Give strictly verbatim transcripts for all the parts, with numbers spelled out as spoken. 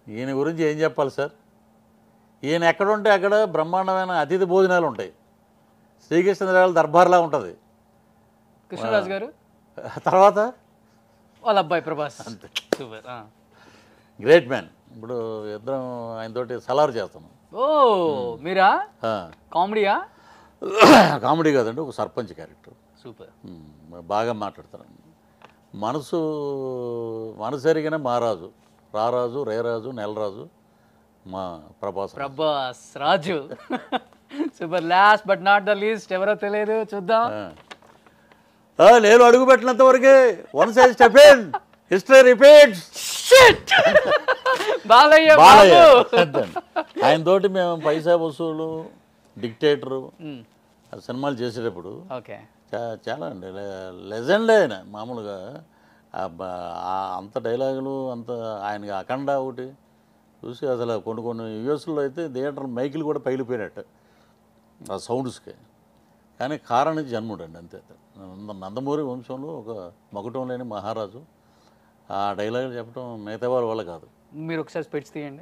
ఈయన గురించి ఏం చెప్పాలి సార్? ఈయన ఎక్కడుంటే అక్కడ బ్రహ్మాండమైన అతిథి భోజనాలు ఉంటాయి. శ్రీకృష్ణదేవరాయల దర్బార్లా ఉంటుంది. కృష్ణరాజు గారు తర్వాత వాళ్ళ అబ్బాయి ప్రభాస్. అంతే, సూపర్, గ్రేట్ మ్యాన్. ఇప్పుడు ఇద్దరం ఆయనతోటి సలార్ చేస్తాను. ఓ మీరా? కామెడీయా? కామెడీ కాదండి, ఒక సర్పంచ్ క్యారెక్టర్. సూపర్, బాగా మాట్లాడతాను. మనసు మనసు ఎరిగిన మహారాజు, రారాజు, రేరాజు, నెలరాజు మా Prabhas Prabhas Raju. Super. Last but not the least, ఎవరో తెలియదు, చూద్దాం. నేను అడుగు పెట్టినంత వరకే. One size step in, history repeats. Balayya ఆయన తోటి మేము పైసా వసూలు, డిక్టేటరు సినిమాలు చేసేటప్పుడు చాలా అండి లెజెండ్ ఆయన. మామూలుగా అంత డైలాగులు అంత ఆయనకి అఖండ ఒకటి చూసి అసలు కొన్ని కొన్ని యూఎస్లో అయితే థియేటర్ మైకులు కూడా పగిలిపోయినట్టు ఆ సౌండ్స్కి. కానీ కారణ జన్ముడు అండి అంతే. నందమూరి వంశంలో ఒక మకుటం లేని మహారాజు. ఆ డైలాగులు చెప్పడం మిగతా వాళ్ళ వల్ల కాదు. మీరు ఒకసారి స్పెట్స్ తీయండి.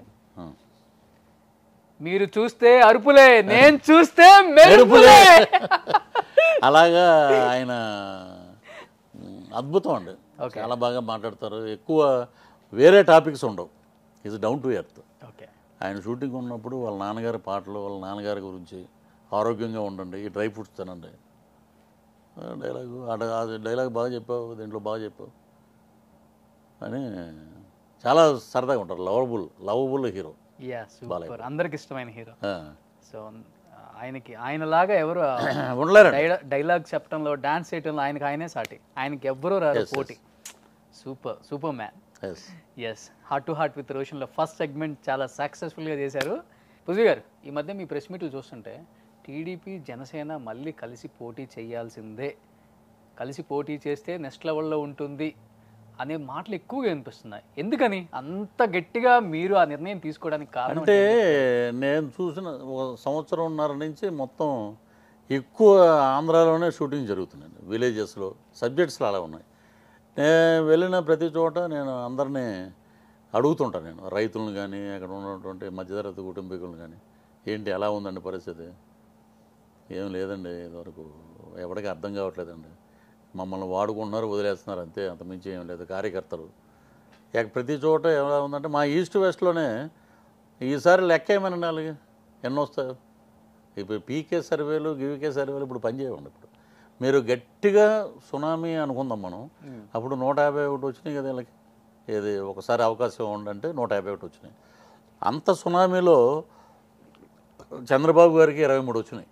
మీరు చూస్తే అరుపులే, నేను చూస్తే మెరుపులే. అలాగా ఆయన అద్భుతం అండి, చాలా బాగా మాట్లాడతారు. ఎక్కువ వేరే టాపిక్స్ ఉండవు. Is down to earth. ఆయన షూటింగ్ ఉన్నప్పుడు వాళ్ళ నాన్నగారి పాటలు, వాళ్ళ నాన్నగారి గురించి, ఆరోగ్యంగా ఉండండి, ఈ డ్రై ఫ్రూట్స్ తినండి, డైలాగు అది డైలాగ్ బాగా చెప్పావు, దీంట్లో బాగా చెప్పావు అని చాలా సరదాగా ఉంటారు. Lovable lovable hero. అందరికి ఇష్టమైన హీరో. సో ఆయనకి ఆయనలాగా ఎవరు ఉండలేరు. డైలాగ్ చెప్పడంలో, డాన్స్ చేయడంలో ఆయనకి ఆయనే సాటి. ఆయనకి ఎవ్వరూ రారు పోటీ. Super super man. Yes, heart to heart with రోషన్లో ఫస్ట్ సెగ్మెంట్ చాలా సక్సెస్ఫుల్గా చేశారు. పృథ్వీ గారు, ఈ మధ్య మీ ప్రెస్ మీట్లు చూస్తుంటే టీడీపీ జనసేన మళ్ళీ కలిసి పోటీ చేయాల్సిందే, కలిసి పోటీ చేస్తే నెక్స్ట్ లెవెల్లో ఉంటుంది అనే మాటలు ఎక్కువగా వినిపిస్తున్నాయి. ఎందుకని అంత గట్టిగా మీరు ఆ నిర్ణయం తీసుకోవడానికి కారణం? అంటే నేను చూసిన ఒక సంవత్సరంన్నర నుంచి మొత్తం ఎక్కువ ఆంధ్రాలోనే షూటింగ్ జరుగుతున్నాయి. విలేజెస్లో సబ్జెక్ట్స్లో అలా ఉన్నాయి. నేను వెళ్ళిన ప్రతి చోట నేను అందరినీ అడుగుతుంటాను. నేను రైతులను కానీ, అక్కడ ఉన్నటువంటి మధ్యతరగతి కుటుంబీకులను కానీ, ఏంటి ఎలా ఉందండి పరిస్థితి? ఏం లేదండి, ఇదివరకు ఎవరికి అర్థం కావట్లేదండి, మమ్మల్ని వాడుకుంటున్నారు, వదిలేస్తున్నారు, అంతే, అంతమించి ఏం లేదు. కార్యకర్తలు ప్రతి చోట ఎలా ఉందంటే మా ఈస్ట్ వెస్ట్లోనే ఈసారి లెక్క ఏమని అలాగే ఎన్ని వస్తాయి. ఇప్పుడు పీకే సర్వేలు, గివికే సర్వేలు ఇప్పుడు పనిచేయండి. ఇప్పుడు మీరు గట్టిగా సునామీ అనుకుందాం మనం, అప్పుడు నూట యాభై ఒకటి వచ్చినాయి కదా వీళ్ళకి. ఏది ఒకసారి అవకాశం ఉండంటే నూట యాభై ఒకటి వచ్చినాయి. అంత సునామీలో చంద్రబాబు గారికి ఇరవై మూడు వచ్చినాయి.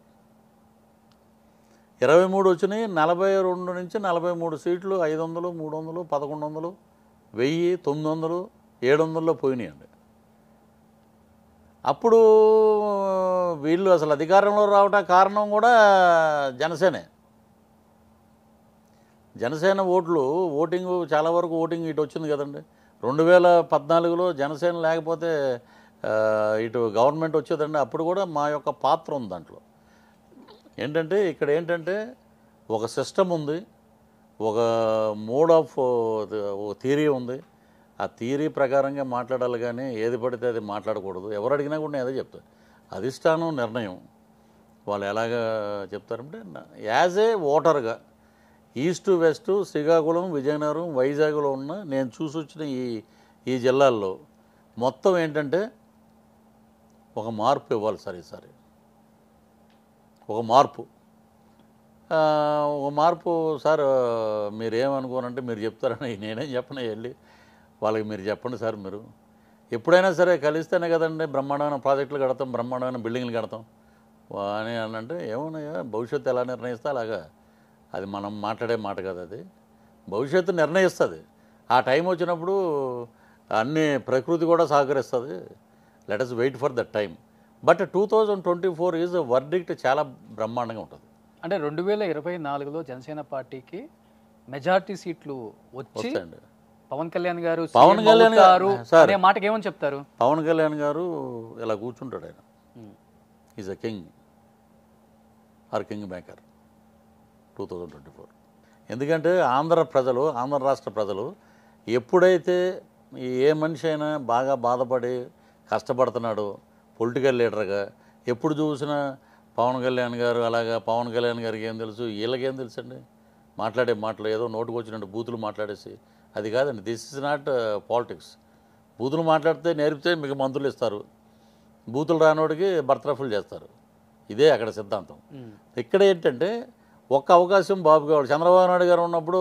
ఇరవై మూడు వచ్చినాయి. నలభై రెండు నుంచి నలభై మూడు సీట్లు ఐదు వందలు, మూడు వందలు, పదకొండు వందలు, వెయ్యి, తొమ్మిది వందలు, ఏడు వందల్లో పోయినాయండి. అప్పుడు వీళ్ళు అసలు అధికారంలో రావడానికి కారణం కూడా జనసేనే. జనసేన ఓట్లు ఓటింగ్ చాలా వరకు ఓటింగ్ ఇటు వచ్చింది కదండి. రెండు వేల పద్నాలుగులో జనసేన లేకపోతే ఇటు గవర్నమెంట్ వచ్చేదండి. అప్పుడు కూడా మా యొక్క పాత్ర ఉంది దాంట్లో. ఏంటంటే ఇక్కడ ఏంటంటే ఒక సిస్టమ్ ఉంది, ఒక మోడ్ ఆఫ్ ఒక థియరీ ఉంది. ఆ థియరీ ప్రకారంగా మాట్లాడాలి, కానీ ఏది పడితే అది మాట్లాడకూడదు. ఎవరు అడిగినా కూడా నేను అదే చెప్తాను. అధిష్టానం నిర్ణయం వాళ్ళు ఎలాగా చెప్తారంటే, యాజ్ ఏ ఓటర్గా ఈస్ట్ వెస్ట్, శ్రీకాకుళం, విజయనగరం, వైజాగ్లో ఉన్న నేను చూసి వచ్చిన ఈ ఈ జిల్లాల్లో మొత్తం ఏంటంటే ఒక మార్పు ఇవ్వాలి సార్. ఈసారి ఒక మార్పు ఒక మార్పు సార్. మీరేమనుకోనంటే మీరు చెప్తారని నేనేం చెప్పను, వెళ్ళి వాళ్ళకి మీరు చెప్పండి సార్. మీరు ఎప్పుడైనా సరే కలిస్తేనే కదండి బ్రహ్మాండమైన ప్రాజెక్టులు కడతాం, బ్రహ్మాండమైన బిల్డింగ్లు కడతాం అని అంటే, ఏమన్నాయా భవిష్యత్తు ఎలా నిర్ణయిస్తే అలాగా, అది మనం మాట్లాడే మాట కదా, అది భవిష్యత్తు నిర్ణయిస్తుంది. ఆ టైం వచ్చినప్పుడు అన్ని ప్రకృతి కూడా సహకరిస్తుంది. Let us wait for that time. But two thousand twenty four is verdict చాలా బ్రహ్మాండంగా ఉంటుంది. అంటే రెండు వేల ఇరవై నాలుగులో జనసేన పార్టీకి మెజారిటీ సీట్లు వచ్చి పవన్ కళ్యాణ్ గారు పవన్ కళ్యాణ్ గారు అనే మాటకి ఏమని చెప్తారు? పవన్ కళ్యాణ్ గారు ఇలా కూర్చుంటాడు. ఆయన is a king or king maker two thousand twenty four. ఎందుకంటే ఆంధ్ర ప్రజలు, ఆంధ్ర రాష్ట్ర ప్రజలు ఎప్పుడైతే ఏ మనిషి అయినా బాగా బాధపడి కష్టపడుతున్నాడు పొలిటికల్ లీడర్గా, ఎప్పుడు చూసినా పవన్ కళ్యాణ్ గారు అలాగా, పవన్ కళ్యాణ్ గారికి ఏం తెలుసు, వీళ్ళకేం తెలుసు అండి, మాట్లాడే మాటలు ఏదో నోటుకు వచ్చినట్టు బూతులు మాట్లాడేసి, అది కాదండి. This is not politics. బూతులు మాట్లాడితే నేర్పితే మీకు మంత్రులు ఇస్తారు, బూతులు రానోడికి బర్తరఫులు చేస్తారు. ఇదే అక్కడ సిద్ధాంతం. ఇక్కడ ఏంటంటే ఒక్క అవకాశం బాబు కావాలి. చంద్రబాబు నాయుడు గారు ఉన్నప్పుడు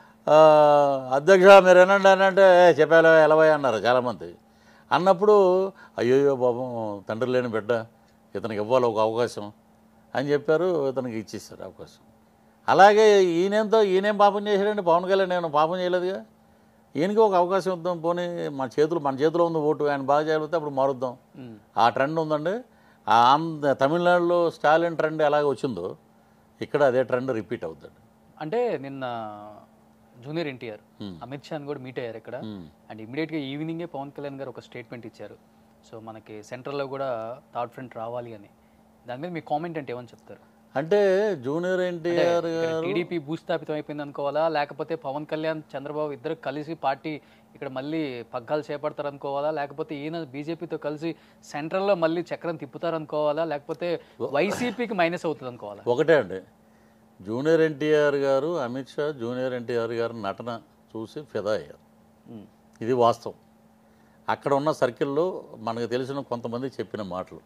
అధ్యక్ష మీరు ఏనండి అని అంటే చెప్పాలో ఎలవై అన్నారు చాలామంది. అన్నప్పుడు అయ్యోయ్యో బాబు తండ్రి లేని బిడ్డ, ఇతనికి ఇవ్వాలి ఒక అవకాశం అని చెప్పారు, ఇతనికి ఇచ్చేస్తారు అవకాశం. అలాగే ఈయనేంతో ఈయనేం పాపం చేశాడండి, పవన్ కళ్యాణ్ నేను పాపం చేయలేదుగా, ఈయనకి ఒక అవకాశం ఇద్దాం, పోనీ మన చేతులు మన చేతిలో ఉంది ఓటు, ఆయన బాగా చేయకపోతే అప్పుడు మారుద్దాం. ఆ ట్రెండ్ ఉందండి. ఆంధ్ర తమిళనాడులో స్టాలిన్ ట్రెండ్ ఎలాగ వచ్చిందో ఇక్కడ అదే ట్రెండ్ రిపీట్ అవుతుంది. అంటే నిన్న జూనియర్ ఎన్టీఆర్ అమిత్ షాని కూడా మీట్ అయ్యారు ఇక్కడ, అండ్ ఇమీడియట్గా ఈవినింగే పవన్ కళ్యాణ్ గారు ఒక స్టేట్మెంట్ ఇచ్చారు. సో మనకి సెంట్రల్లో కూడా థర్డ్ ఫ్రంట్ రావాలి అని. దాని మీద మీ కామెంట్ అంటే ఏమని చెప్తారు? అంటే జూనియర్ ఎన్టీఆర్ గారు టీడీపీ భూస్థాపితం అయిపోయింది అనుకోవాలా, లేకపోతే పవన్ కళ్యాణ్ చంద్రబాబు ఇద్దరు కలిసి పార్టీ ఇక్కడ మళ్ళీ పగ్గాలు చేపడతారు అనుకోవాలా, లేకపోతే ఈయన బీజేపీతో కలిసి సెంట్రల్లో మళ్ళీ చక్రం తిప్పుతారు అనుకోవాలా, లేకపోతే వైసీపీకి మైనస్ అవుతుంది అనుకోవాలా? ఒకటే అండి, జూనియర్ ఎన్టీఆర్ గారు అమిత్ షా జూనియర్ ఎన్టీఆర్ గారు నటన చూసి ఫిదా అయ్యారు. ఇది వాస్తవం. అక్కడ ఉన్న సర్కిల్లో మనకు తెలిసిన కొంతమంది చెప్పిన మాటలు.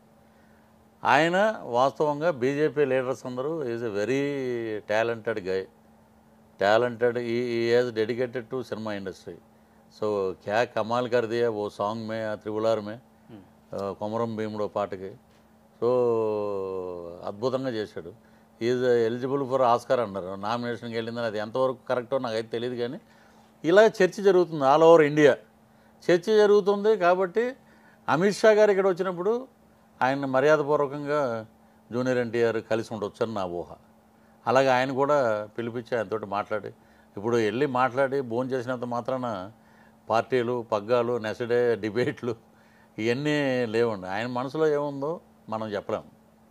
ఆయన వాస్తవంగా బీజేపీ లీడర్స్ అందరూ is a very talented guy, talented, ఈ is dedicated to cinema industry. So క్యా కమాల్ కర్ దియా ఓ సాంగ్ మే, ఆ త్రిబుల్ ఆర్ మే, కొమరం భీముడో పాటకి. సో అద్భుతంగా చేశాడు. ఈజ్ ఎలిజిబుల్ ఫర్ ఆస్కార్ అన్నారు, నామినేషన్కి వెళ్ళిందని. అది ఎంతవరకు కరెక్టో నాకైతే తెలియదు, కానీ ఇలా చర్చ జరుగుతుంది ఆల్ ఓవర్ ఇండియా, చర్చ జరుగుతుంది. కాబట్టి అమిత్ షా గారు ఇక్కడ వచ్చినప్పుడు ఆయన మర్యాదపూర్వకంగా జూనియర్ ఎన్టీఆర్ కలిసి ఉండొచ్చు అని నా ఊహ. అలాగే ఆయన కూడా పిలిపించి ఆయనతోటి మాట్లాడి, ఇప్పుడు వెళ్ళి మాట్లాడి భోజనం చేసినంత మాత్రాన పార్టీలు పగ్గాలు నెసడే డిబేట్లు ఇవన్నీ లేవండి. ఆయన మనసులో ఏముందో మనం చెప్పలేము,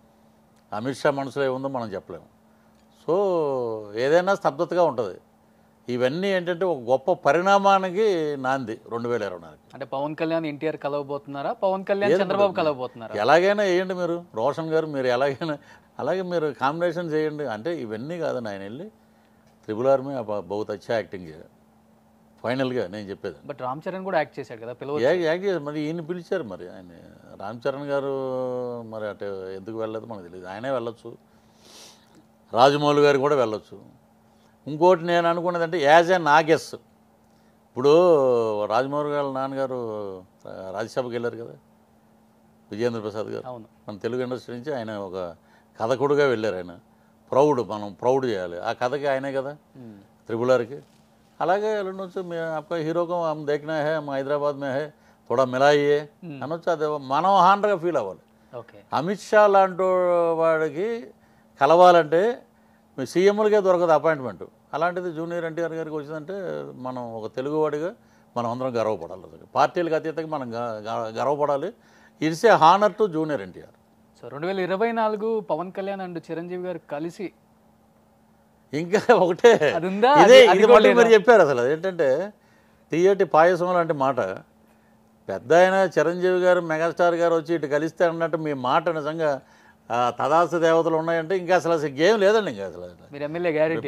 అమిత్ షా మనసులో ఏముందో మనం చెప్పలేము. సో ఏదైనా స్తబ్దతగా ఉంటుంది. ఇవన్నీ ఏంటంటే ఒక గొప్ప పరిణామానికి నాంది రెండు వేల ఇరవై నాలుగు. అంటే పవన్ కళ్యాణ్ ఎన్టీఆర్ కలవబోతున్నారా, పవన్ కళ్యాణ్ చంద్రబాబు కలవబోతున్నారా? ఎలాగైనా వేయండి మీరు, రోషన్ గారు మీరు ఎలాగైనా అలాగే మీరు కాంబినేషన్ చేయండి. అంటే ఇవన్నీ కాదని ఆయన వెళ్ళి త్రిబుల్ ఆర్ మే బహుత్ అచ్చా యాక్టింగ్ చేయాలి ఫైనల్గా నేను చెప్పేది. బట్ రామ్ చరణ్ కూడా యాక్ట్ చేశాడు కదా, పిలవ యాక్ట్ చేశారు. మరి ఈయన పిలిచారు, మరి ఆయన రామ్ చరణ్ గారు మరి అటు ఎందుకు వెళ్ళలేదు మనకు తెలియదు. ఆయనే వెళ్ళొచ్చు, రాజమౌళి గారు కూడా వెళ్ళొచ్చు. ఇంకోటి నేను అనుకున్నది అంటే యాజ్ ఏ నాగెస్, ఇప్పుడు రాజమౌళి గారు నాన్నగారు రాజ్యసభకి వెళ్ళారు కదా, విజేంద్ర ప్రసాద్ గారు, మన తెలుగు ఇండస్ట్రీ నుంచి ఆయన ఒక కథకుడుగా వెళ్ళారు. ఆయన ప్రౌడ్, మనం ప్రౌడ్ చేయాలి ఆ కథకి, ఆయనే కదా త్రిబుల్ ఆర్కి. అలాగే వెళ్ళొచ్చు. మే आपका హీరో को हम देखना है, हम హైదరాబాద్ में है, थोड़ा मिलाइए అనొచ్చు. అది మనం హాండ్గా ఫీల్ అవ్వాలి. అమిత్ షా లాంటి వాడికి కలవాలంటే మీ సీఎంలకే దొరకదు అపాయింట్మెంట్. అలాంటిది జూనియర్ ఎన్టీఆర్ గారికి వచ్చిందంటే మనం ఒక తెలుగువాడిగా మనం అందరం గర్వపడాలి. పార్టీలకు అతీతంగా మనం గర్వపడాలి. It's a honour to junior NTR. So రెండు వేల ఇరవై నాలుగు పవన్ కళ్యాణ్ అండ్ చిరంజీవి గారు కలిసి ఇంకా ఒకటే ఇదే ఇది మళ్ళీ మరి చెప్పారు. అసలు ఏంటంటే తీయటి పాయసం లాంటి మాట. పెద్ద ఆయన చిరంజీవి గారు మెగాస్టార్ గారు వచ్చి ఇటు కలిస్తే అన్నట్టు మీ మాట నిజంగా తదాస్తు దేవతలు ఉన్నాయంటే ఇంకా అసలు అసలు గేమ్ లేదండి. ఇంకా అసలు మీరు ఎమ్మెల్యే గ్యారెంటీ.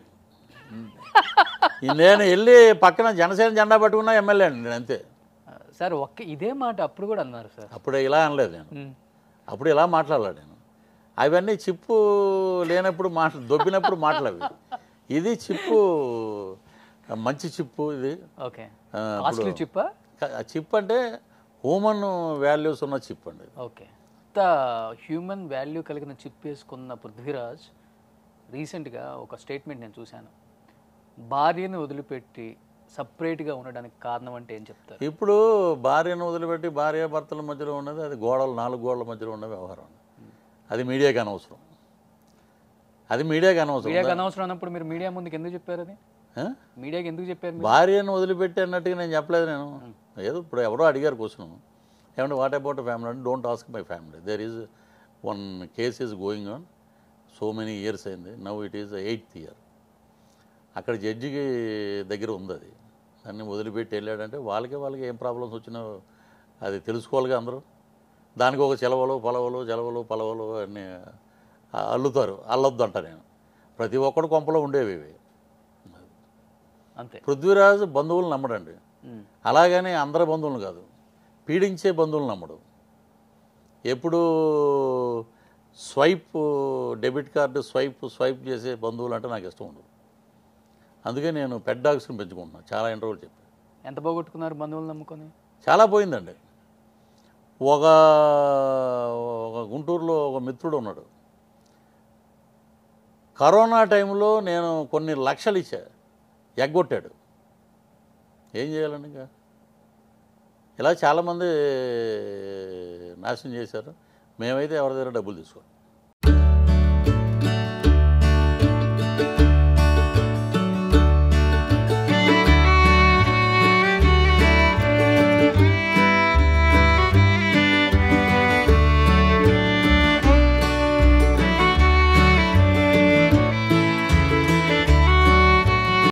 నేను వెళ్ళి పక్కన జనసేన జెండా పట్టుకున్నా ఎమ్మెల్యే అండి నేను, అంతే సార్. ఒక్క ఇదే మాట అప్పుడు కూడా అన్నారు సార్. అప్పుడు ఇలా అనలేదు నేను, అప్పుడు ఇలా మాట్లాడలేదు నేను. అవన్నీ చిప్పు లేనప్పుడు మాట్లా దొబ్బినప్పుడు మాట్లాడవి. ఇది చిప్పు, మంచి చిప్పు ఇది. ఓకే, చిప్ చిప్ అంటే హ్యూమన్ వాల్యూస్ ఉన్న చిప్ అండి. ఓకే, ఇంత హ్యూమన్ వాల్యూ కలిగిన చిప్ వేసుకున్న పృథ్వీరాజ్ రీసెంట్గా ఒక స్టేట్మెంట్ నేను చూశాను. భార్యను వదిలిపెట్టి సపరేట్గా ఉండడానికి కారణం అంటే ఏం చెప్తారు? ఇప్పుడు భార్యను వదిలిపెట్టి భార్య భర్తల మధ్యలో ఉన్నది అది గోడలు, నాలుగు గోడల మధ్యలో ఉన్న వ్యవహారం. అది మీడియాకి అనవసరం, అది మీడియాకి అనవసరం. మీడియాకి అనవసరం అన్నప్పుడు మీరు మీడియా ముందుకు ఎందుకు చెప్పారు? అది మీడియాకి ఎందుకు చెప్పారు? భార్యను వదిలిపెట్టి అన్నట్టుగా నేను చెప్పలేదు నేను. ఏదో ఇప్పుడు ఎవరో అడిగారు క్వశ్చన్, ఏమంటే వాట్ అబౌట్ ఫ్యామిలీ అంటే don't ask my family. There is one case is going on, so many years అయింది, now it is eighth year. అక్కడ జడ్జికి దగ్గర ఉంది అది అన్నీ వదిలిపెట్టి వెళ్ళాడంటే వాళ్ళకి వాళ్ళకి ఏం ప్రాబ్లమ్స్ వచ్చినా అది తెలుసుకోవాలిగా అందరూ. దానికి ఒక చెలవలు పొలవలు చెలవలు పొలవలు అన్నీ అల్లుతారు. అల్లొద్దు అంట నేను. ప్రతి ఒక్కడు కొంపలో ఉండేవి ఇవి. అంతే. పృథ్వీరాజు బంధువులు నమ్మడండి. అలాగని అందరి బంధువులు కాదు, పీడించే బంధువులు నమ్మడు. ఎప్పుడు swipe debit card swipe swipe చేసే బంధువులు అంటే నాకు ఇష్టం ఉండదు. అందుకే నేను పెట్ డాగ్స్ని పెంచుకుంటున్నాను. చాలా ఇంటర్వ్యూలు చెప్పాను. ఎంత పోగొట్టుకున్నారు బంధువులు నమ్ముకొని? చాలా పోయిందండి. ఒక ఒక గుంటూరులో ఒక మిత్రుడు ఉన్నాడు. కరోనా టైంలో నేను కొన్ని లక్షలు ఇచ్చా, ఎగ్గొట్టాడు. ఏం చేయాలండి? ఇంకా ఇలా చాలామంది నాశనం చేశారు. మేమైతే ఎవరి దగ్గర డబ్బులు తీసుకోవాలి.